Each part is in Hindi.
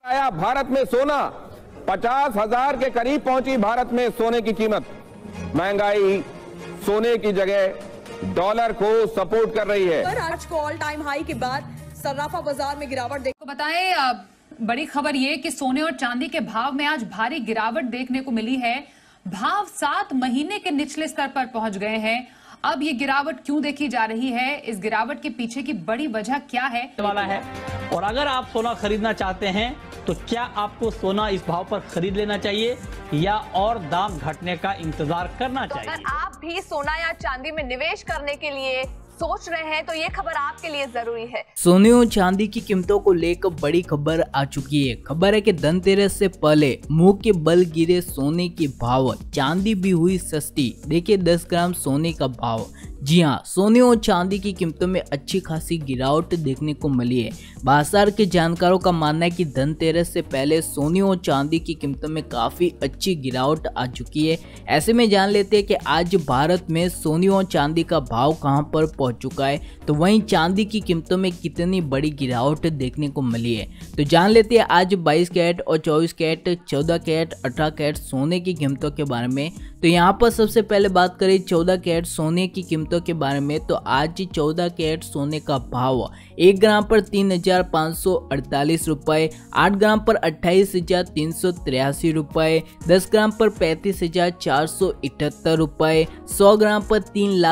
आया भारत में सोना 50,000 के करीब पहुंची। भारत में सोने की कीमत, महंगाई सोने की जगह डॉलर को सपोर्ट कर रही है। आज को ऑल टाइम हाई के बाद सर्राफा बाजार में गिरावट देखो बताएं, बड़ी खबर ये कि सोने और चांदी के भाव में आज भारी गिरावट देखने को मिली है। भाव 7 महीने के निचले स्तर पर पहुंच गए हैं। अब ये गिरावट क्यों देखी जा रही है, इस गिरावट के पीछे की बड़ी वजह क्या है वाला है। और अगर आप सोना खरीदना चाहते हैं तो क्या आपको सोना इस भाव पर खरीद लेना चाहिए या और दाम घटने का इंतजार करना चाहिए? अगर आप भी सोना या चांदी में निवेश करने के लिए सोच रहे हैं तो ये खबर आपके लिए जरूरी है। सोने और चांदी की कीमतों को लेकर बड़ी खबर आ चुकी है। खबर है कि धनतेरस से पहले मुंह के बल गिरे सोने के भाव, चांदी भी हुई सस्ती। देखिए 10 ग्राम सोने का भाव। जी हाँ, सोने और चांदी की कीमतों में अच्छी खासी गिरावट देखने को मिली है। बाजार के जानकारों का मानना है कि धनतेरस से पहले सोने और चांदी की कीमतों में काफी अच्छी गिरावट आ चुकी है। ऐसे में जान लेते हैं कि आज भारत में सोने और चांदी का भाव कहां पर पहुंच चुका है, तो वहीं चांदी की कीमतों में कितनी बड़ी गिरावट देखने को मिली है। तो जान लेते हैं आज 22 कैरेट और 24 कैरेट, 14 कैरेट, 18 कैरेट सोने की कीमतों के बारे में। तो यहाँ पर सबसे पहले बात करें 14 कैरेट सोने की कीमतों के बारे में, तो आज 14 कैरेट सोने का भाव 1 ग्राम पर 3,548 रुपए, 8 ग्राम पर 28,383 रुपए, 10 ग्राम पर 35,478 रुपए, 100 ग्राम पर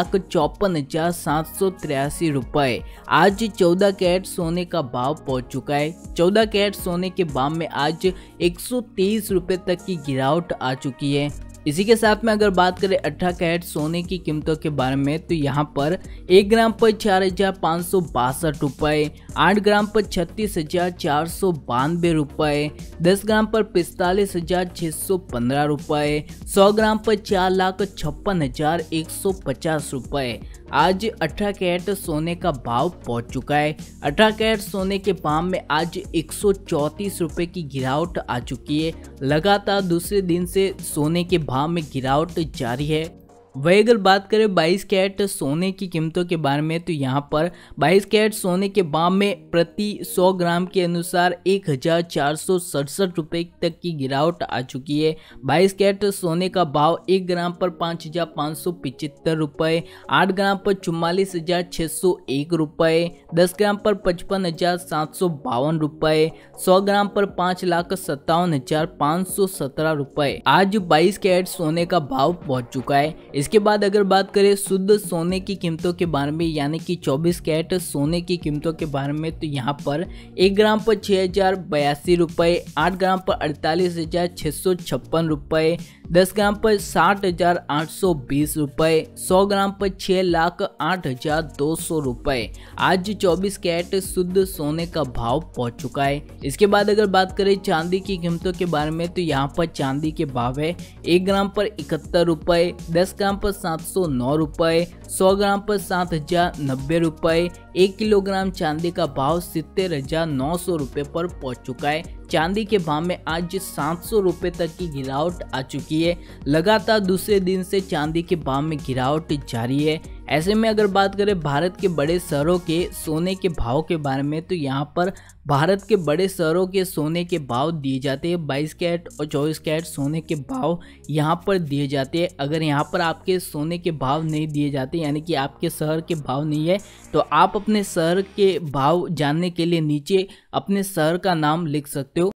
3,54,783 रुपए। आज 14 कैरेट सोने का भाव पहुंच चुका है। 14 कैरेट सोने के भाव में आज 123 रुपए तक की गिरावट आ चुकी है। इसी के साथ में अगर बात करें 18 कैरेट सोने की कीमतों के बारे में, तो यहाँ पर 1 ग्राम पर 4,562 रुपए, 8 ग्राम पर 36,492 रुपए, 10 ग्राम पर 45,615 रुपए, 100 ग्राम पर 4,56,150 रुपए। आज 18 कैरेट सोने का भाव पहुंच चुका है। 18 कैरेट सोने के भाव में आज 134 रुपए की गिरावट आ चुकी है। लगातार दूसरे दिन से सोने के भाव में गिरावट जारी है। वही अगर बात करें 22 कैरेट सोने की कीमतों के बारे में, तो यहाँ पर 22 कैरेट सोने के भाव में प्रति 100 ग्राम के अनुसार 1,467 रुपए तक की गिरावट आ चुकी है। 22 कैरेट सोने का भाव 1 ग्राम पर 5,575 रुपए, 8 ग्राम पर 44,601 रुपए, 10 ग्राम पर 55,752 रुपए, 100 ग्राम पर 5,57,517 रुपए। आज 22 कैरेट सोने का भाव पहुंच चुका है। इसके बाद अगर बात करें शुद्ध सोने की कीमतों के बारे में, यानी कि 24 कैरेट सोने की कीमतों के बारे में, तो यहाँ पर 1 ग्राम पर 6,082 रुपए, 8 ग्राम पर 48,656 रुपए, 10 ग्राम पर 60,820 रुपए, 100 ग्राम पर 6,08,200 रुपए। आज 24 कैरेट शुद्ध सोने का भाव पहुंच चुका है। इसके बाद अगर बात करें चांदी की कीमतों के बारे में, तो यहाँ पर चांदी के भाव है 1 ग्राम पर 71 रुपए, 10 ग्राम पर 709 रुपए, 100 ग्राम पर 7,090 रुपए। 1 किलोग्राम चांदी का भाव 70,900 रुपए पर पहुंच चुका है। चांदी के भाव में आज 700 रुपए तक की गिरावट आ चुकी है। लगातार दूसरे दिन से चांदी के भाव में गिरावट जारी है। ऐसे में अगर बात करें भारत के बड़े शहरों के सोने के भाव के बारे में, तो यहाँ पर भारत के बड़े शहरों के सोने के भाव दिए जाते हैं। 22 कैरेट और 24 कैरेट सोने के भाव यहाँ पर दिए जाते हैं। अगर यहाँ पर आपके सोने के भाव नहीं दिए जाते, यानी कि आपके शहर के भाव नहीं है, तो आप अपने शहर के भाव जानने के लिए नीचे अपने शहर का नाम लिख सकते हो।